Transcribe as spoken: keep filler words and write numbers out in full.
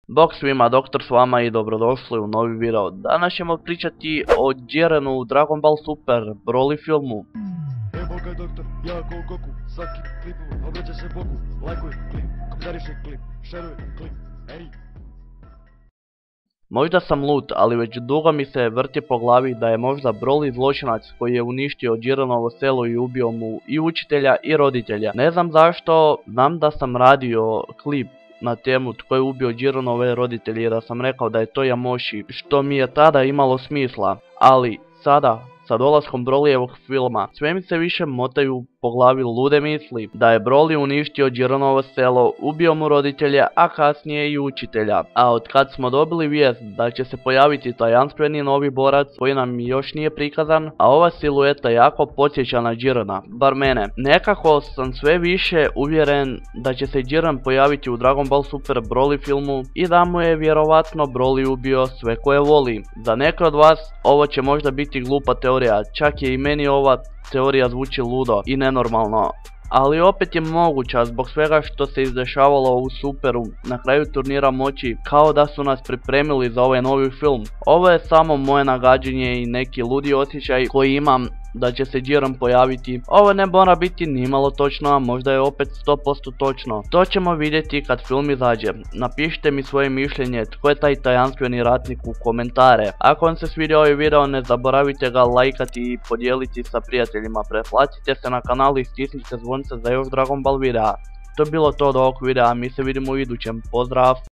Bok svima, doktor s vama i dobrodošli u novi video. Danas ćemo pričati o Jirenu u Dragon Ball Super Broly filmu. Evo ga doktor, ja ko Goku, svaki klipu obraća se Bogu. Lajkuj klip, komentarišaj klip, šeruj klip, ej. Možda sam lud, ali već dugo mi se vrti po glavi da je možda Broly zločinac koji je uništio Jirenovo selo i ubio mu i učitelja i roditelja. Ne znam zašto, znam da sam radio klip na temu tko je ubio Jirenove roditelje i da sam rekao da je to Yamoshi, što mi je tada imalo smisla, ali sada, sa dolaskom Brolyjevog filma, sve mi se više motaju po glavi lude misli da je Broly uništio Jirenovo selo, ubio mu roditelje, a kasnije i učitelja. A od kad smo dobili vijest da će se pojaviti tajanstveni novi borac koji nam još nije prikazan, a ova silueta jako podsjeća na Jirena, bar mene, nekako sam sve više uvjeren da će se Jiren pojaviti u Dragon Ball Super Broly filmu i da mu je vjerovatno Broly ubio sve koje voli. Za neke od vas ovo će možda biti glupa teorija, čak je i meni ova teorija zvuči ludo i nenormalno, ali opet je moguća zbog svega što se izdešavalo u Superu na kraju turnira moći, kao da su nas pripremili za ovaj novi film. Ovo je samo moje nagađanje i neki ludi osjećaj koji imam da će se Jiren pojaviti. Ovo ne mora biti nimalo točno, a možda je opet sto posto točno. To ćemo vidjeti kad film izađe. Napišite mi svoje mišljenje tko je taj tajanstveni ratnik u komentare. Ako vam se svidio ovaj video, ne zaboravite ga lajkati i podijeliti sa prijateljima. Pretplatite se na kanal i stisnite zvonce za još Dragon Ball videa. To je bilo to od ovog videa, mi se vidimo u idućem. Pozdrav!